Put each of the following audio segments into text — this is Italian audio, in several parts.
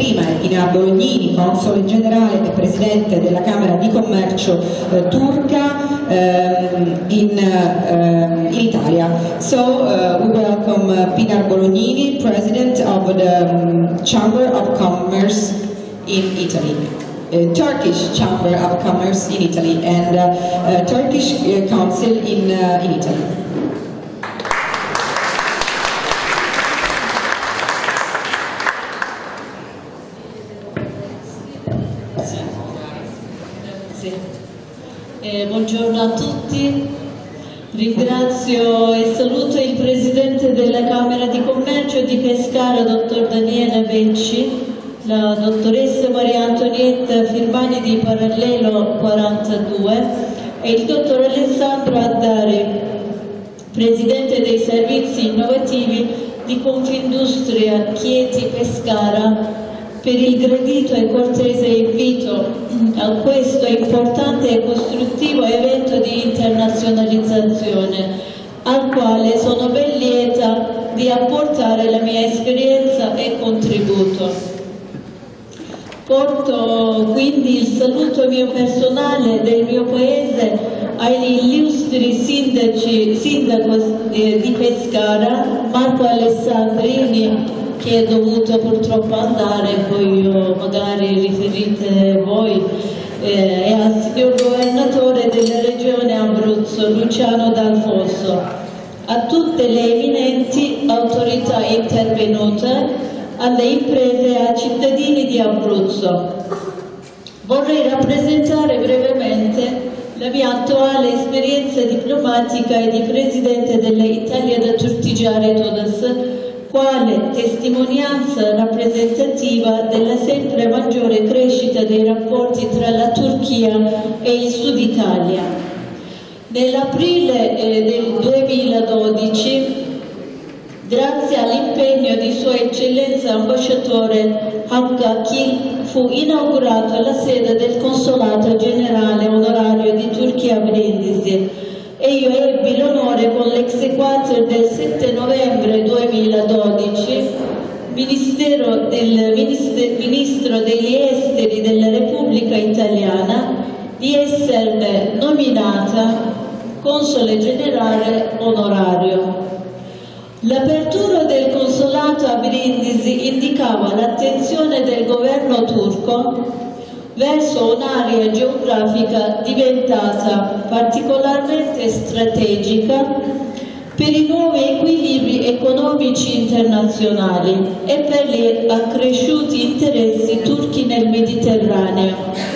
prima è Pinar Bolognini, console generale e presidente della Camera di Commercio turca in Italia. So we welcome Pinar Bolognini, president of the Chamber of Commerce in Italy. Turkish Chamber of Commerce in Italy and Turkish Council in Italy. Buongiorno a tutti, ringrazio e saluto il Presidente della Camera di Commercio di Pescara, dottor Daniele Becci, la dottoressa Maria Antonietta Firmani di Parallelo 42 e il dottor Alessandro Addari, Presidente dei Servizi Innovativi di Confindustria Chieti Pescara, per il gradito e cortese invito a questo importante e costruttivo evento di internazionalizzazione, al quale sono ben lieta di apportare la mia esperienza e contributo. Porto quindi il saluto mio personale del mio paese agli illustri sindaco di Pescara, Marco Alessandrini, che è dovuto purtroppo andare, poi magari riferite voi, e al signor governatore della regione Abruzzo, Luciano D'Alfonso, a tutte le eminenti autorità intervenute, alle imprese e ai cittadini di Abruzzo. Vorrei rappresentare brevemente la mia attuale esperienza diplomatica e di Presidente dell'Italia da Turtigiare Todas, quale testimonianza rappresentativa della sempre maggiore crescita dei rapporti tra la Turchia e il Sud Italia. Nell'aprile del 2012, grazie all'impegno di Sua Eccellenza Ambasciatore Hakkaki, fu inaugurata la sede del Consolato Generale Onorario di Turchia a Brindisi, e io ebbi l'onore con l'exequatur del 7 novembre 2012, Ministro degli Esteri della Repubblica Italiana, di esserne nominata Console Generale Onorario. L'apertura del consolato a Brindisi indicava l'attenzione del governo turco verso un'area geografica diventata particolarmente strategica per i nuovi equilibri economici internazionali e per gli accresciuti interessi turchi nel Mediterraneo.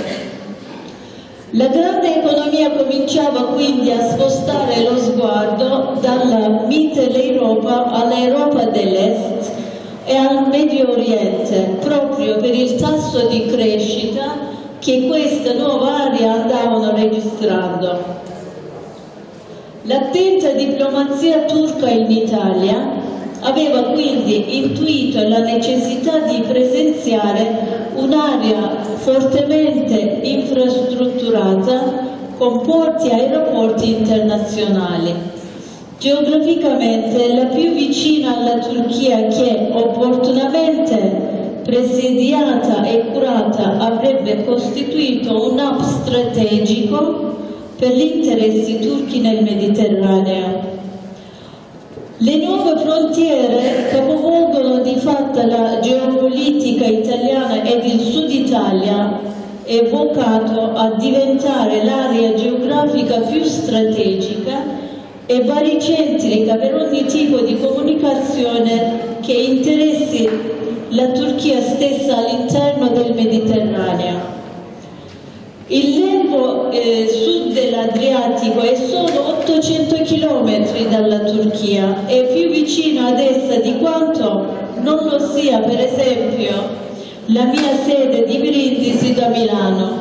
La grande economia cominciava quindi a spostare lo sguardo dalla Mitteleuropa all'Europa dell'Est e al Medio Oriente, proprio per il tasso di crescita che questa nuova area andavano registrando. L'attenta diplomazia turca in Italia aveva quindi intuito la necessità di presenziare un'area fortemente infrastrutturata con porti e aeroporti internazionali. Geograficamente la più vicina alla Turchia, che opportunamente presidiata e curata avrebbe costituito un hub strategico per gli interessi turchi nel Mediterraneo. Le nuove frontiere capovolgono di fatto la geopolitica italiana ed il Sud Italia è vocato a diventare l'area geografica più strategica e baricentrica per ogni tipo di comunicazione che interessi la Turchia stessa all'interno del Mediterraneo. Il lembo sud dell'Adriatico è solo 800 km dalla Turchia, è più vicino ad essa di quanto non lo sia per esempio la mia sede di Brindisi da Milano.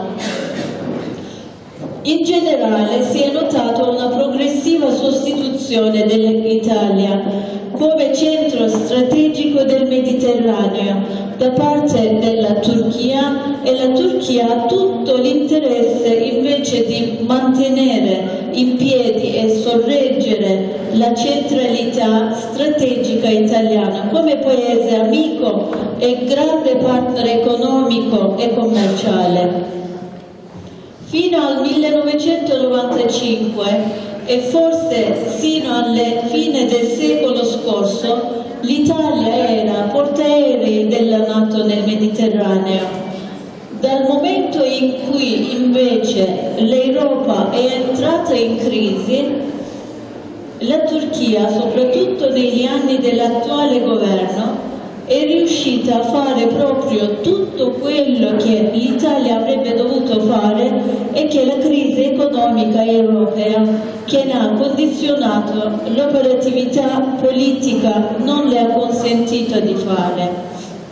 In generale si è notata una progressiva sostituzione dell'Italia come centro strategico del Mediterraneo da parte della Turchia, e la Turchia ha tutto l'interesse invece di mantenere in piedi e sorreggere la centralità strategica italiana come paese amico e grande partner economico e commerciale. Fino al 1995 e forse sino alle fine del secolo scorso l'Italia era portaerei della NATO nel Mediterraneo. Dal momento in cui invece l'Europa è entrata in crisi, la Turchia, soprattutto negli anni dell'attuale governo, è riuscita a fare proprio tutto quello che l'Italia avrebbe dovuto fare e che la crisi economica europea che ne ha condizionato l'operatività politica non le ha consentito di fare.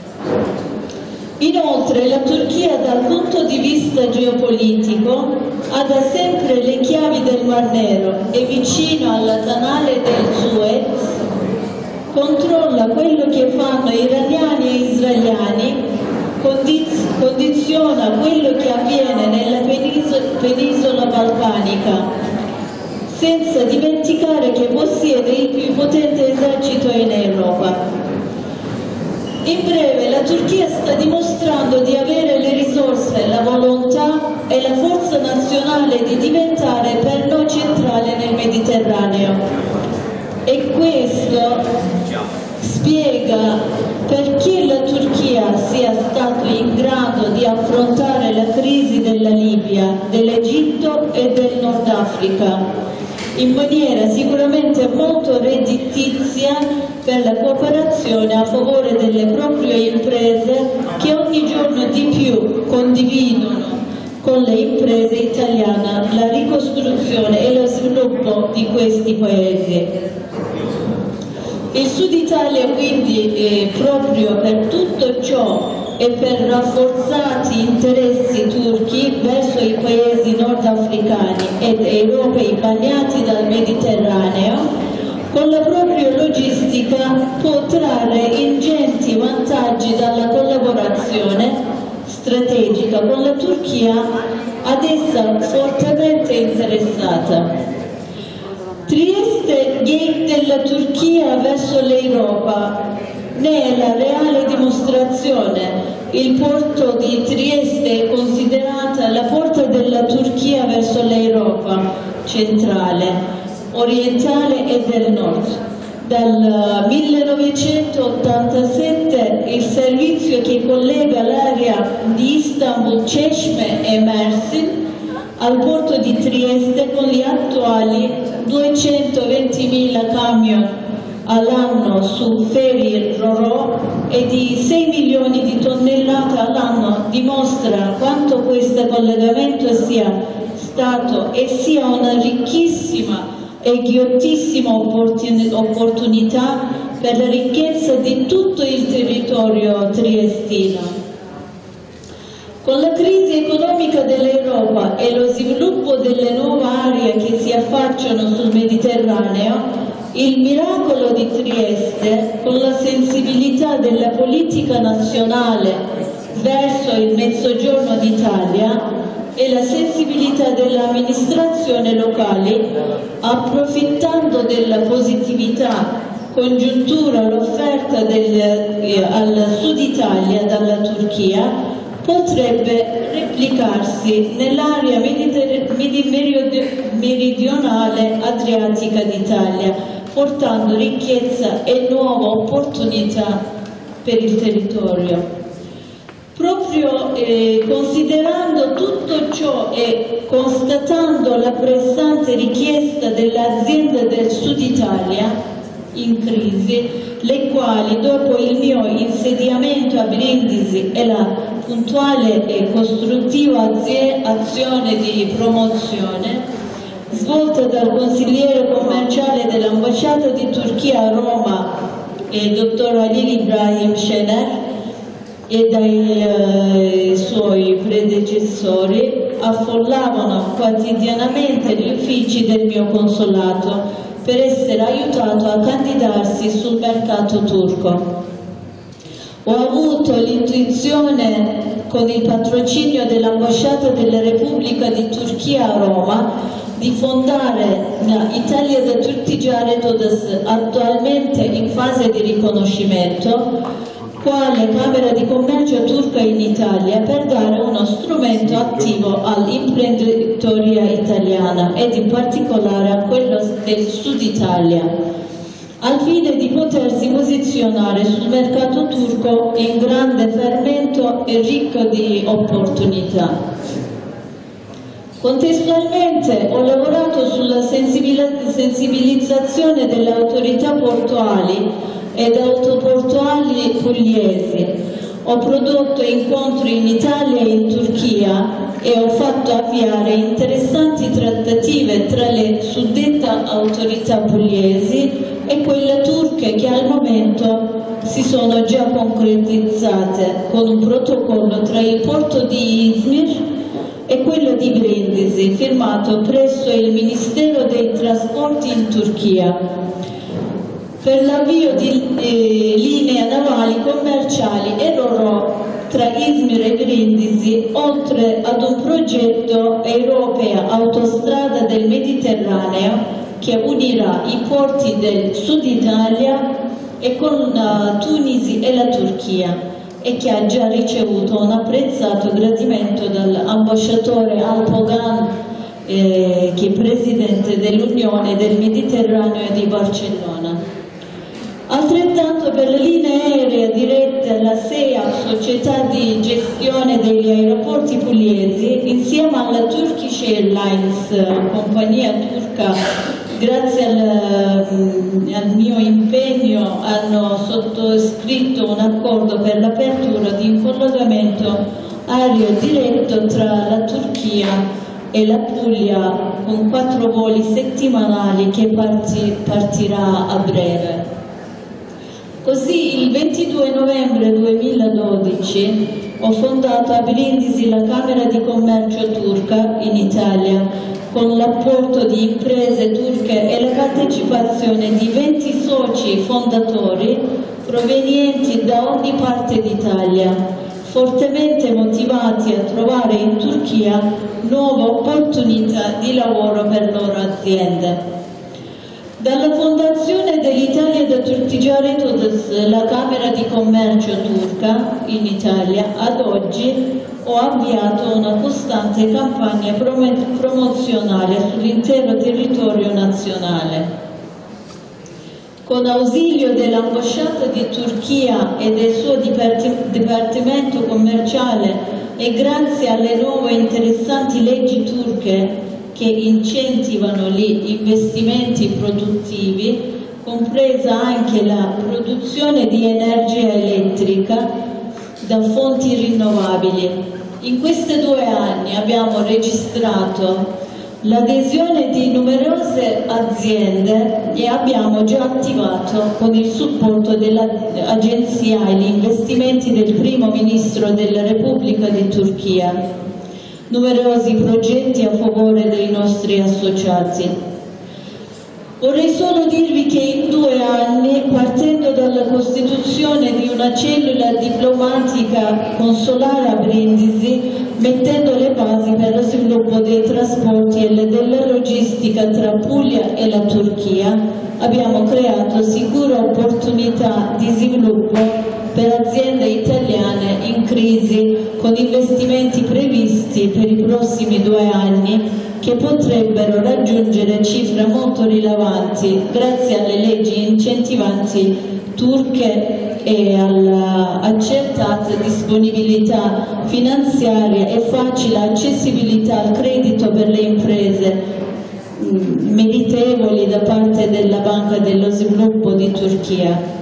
Inoltre la Turchia dal punto di vista geopolitico ha da sempre le chiavi del Mar Nero, è vicino alla canale del Suez, controlla quello che fanno iraniani e israeliani, condiziona quello che avviene nella penisola balcanica, senza dimenticare che possiede il più potente esercito in Europa. In breve, la Turchia sta dimostrando di avere le risorse, la volontà e la forza nazionale di diventare perno centrale nel Mediterraneo. E questo spiega perché la Turchia sia stato in grado di affrontare la crisi della Libia, dell'Egitto e del Nord Africa in maniera sicuramente molto redditizia per la cooperazione a favore delle proprie imprese che ogni giorno di più condividono con le imprese italiane la ricostruzione e lo sviluppo di questi paesi. Il Sud Italia quindi proprio per tutto ciò e per rafforzati interessi turchi verso i paesi nordafricani ed europei bagnati dal Mediterraneo, con la propria logistica può trarre ingenti vantaggi dalla collaborazione strategica con la Turchia ad essa fortemente interessata. Trieste Gate della Turchia verso l'Europa ne è la reale dimostrazione. Il porto di Trieste è considerata la porta della Turchia verso l'Europa centrale, orientale e del nord. Dal 1987 il servizio che collega l'area di Istanbul, Çeşme e Mersin al porto di Trieste con gli attuali 220.000 camion all'anno su ferry Ro-Ro e di 6 milioni di tonnellate all'anno dimostra quanto questo collegamento sia stato e sia una ricchissima e ghiottissima opportunità per la ricchezza di tutto il territorio triestino. Con la crisi economica dell'Europa e lo sviluppo delle nuove aree che si affacciano sul Mediterraneo, il miracolo di Trieste, con la sensibilità della politica nazionale verso il Mezzogiorno d'Italia e la sensibilità dell'amministrazione locale, approfittando della positività congiuntura all'offerta al Sud Italia dalla Turchia, potrebbe replicarsi nell'area meridionale adriatica d'Italia, portando ricchezza e nuove opportunità per il territorio. Proprio considerando tutto ciò e constatando la pressante richiesta delle aziende del Sud Italia in crisi, le quali dopo il mio insediamento a Brindisi e la puntuale e costruttiva azione di promozione svolta dal consigliere commerciale dell'ambasciata di Turchia a Roma, dottor Ali Ibrahim Şener, e dai suoi predecessori, affollavano quotidianamente gli uffici del mio consolato per essere aiutato a candidarsi sul mercato turco. Ho avuto l'intuizione, con il patrocinio dell'ambasciata della Repubblica di Turchia a Roma, di fondare Italia da Ticaret Odası, attualmente in fase di riconoscimento, quale Camera di Commercio turca in Italia, per dare uno strumento attivo all'imprenditoria italiana ed in particolare a quello del Sud Italia, al fine di potersi posizionare sul mercato turco in grande fermento e ricco di opportunità. Contestualmente ho lavorato sulla sensibilizzazione delle autorità portuali ed autoportuali pugliesi. Ho prodotto incontri in Italia e in Turchia e ho fatto avviare interessanti trattative tra le suddette autorità pugliesi e quelle turche che al momento si sono già concretizzate con un protocollo tra il porto di Izmir e quello di Brindisi, firmato presso il Ministero dei Trasporti in Turchia, per l'avvio di linee navali commerciali e ro-ro tra Izmir e Brindisi, oltre ad un progetto europeo Autostrada del Mediterraneo che unirà i porti del Sud Italia e con Tunisi e la Turchia, e che ha già ricevuto un apprezzato gradimento dall'ambasciatore Alpogan, che è presidente dell'Unione del Mediterraneo di Barcellona. Altrettanto per le linee aeree dirette alla SEA, società di gestione degli aeroporti pugliesi, insieme alla Turkish Airlines, compagnia turca, grazie al mio impegno hanno sottoscritto un accordo per l'apertura di un collegamento aereo diretto tra la Turchia e la Puglia con 4 voli settimanali che partirà a breve. Così il 22 novembre 2012 ho fondato a Brindisi la Camera di Commercio turca in Italia, con l'apporto di imprese turche e la partecipazione di 20 soci fondatori provenienti da ogni parte d'Italia, fortemente motivati a trovare in Turchia nuove opportunità di lavoro per loro aziende. Dalla fondazione dell'Italia da Ticaret Odası, la Camera di Commercio turca in Italia, ad oggi ho avviato una costante campagna promozionale sull'intero territorio nazionale. Con ausilio dell'ambasciata di Turchia e del suo dipartimento commerciale e grazie alle nuove interessanti leggi turche che incentivano gli investimenti produttivi, compresa anche la produzione di energia elettrica da fonti rinnovabili. In questi 2 anni abbiamo registrato l'adesione di numerose aziende e abbiamo già attivato, con il supporto dell'Agenzia e gli investimenti del Primo Ministro della Repubblica di Turchia, numerosi progetti a favore dei nostri associati. Vorrei solo dirvi che in 2 anni, partendo dalla costituzione di una cellula diplomatica consolare a Brindisi, mettendo le basi per lo sviluppo dei trasporti e della logistica tra Puglia e la Turchia, abbiamo creato sicure opportunità di sviluppo per aziende italiane in crisi, con investimenti previsti per i prossimi 2 anni che potrebbero raggiungere cifre molto rilevanti grazie alle leggi incentivanti turche e alla accertata disponibilità finanziaria e facile accessibilità al credito per le imprese meritevoli da parte della Banca dello Sviluppo di Turchia.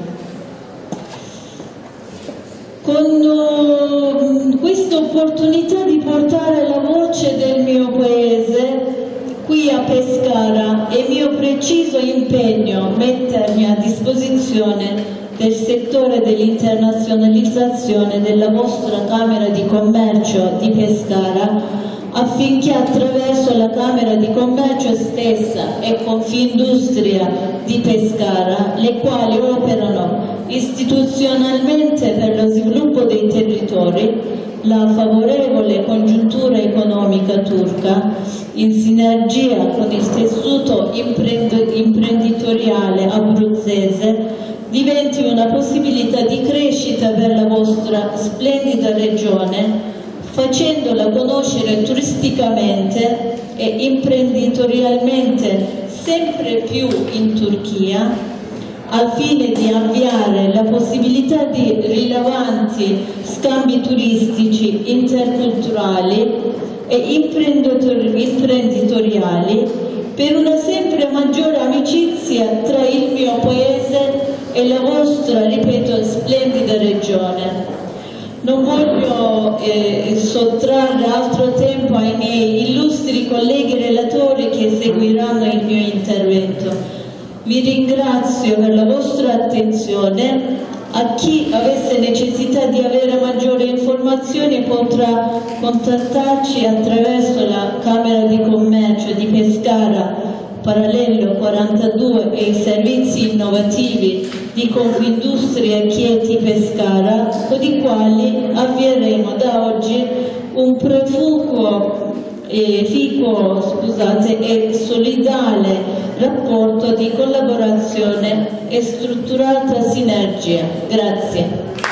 Con questa opportunità di portare la voce del mio paese qui a Pescara è mio preciso impegno mettermi a disposizione del settore dell'internazionalizzazione della vostra Camera di Commercio di Pescara, affinché attraverso la Camera di Commercio stessa e Confindustria di Pescara, le quali operano istituzionalmente per lo sviluppo dei territori, la favorevole congiuntura economica turca, in sinergia con il tessuto imprenditoriale abruzzese, diventi una possibilità di crescita per la vostra splendida regione, facendola conoscere turisticamente e imprenditorialmente sempre più in Turchia, al fine di avviare la possibilità di rilevanti scambi turistici interculturali e imprenditoriali per una sempre maggiore amicizia tra il mio paese e la vostra, ripeto, splendida regione. Non voglio sottrarre altro tempo ai miei illustri colleghi relatori che seguiranno il mio intervento. Vi ringrazio per la vostra attenzione. A chi avesse necessità di avere maggiori informazioni potrà contattarci attraverso la Camera di Commercio di Pescara, Parallelo 42 e i servizi innovativi di Confindustria Chieti Pescara, con i quali avvieremo da oggi un proficuo e solidale rapporto di collaborazione e strutturata sinergia. Grazie.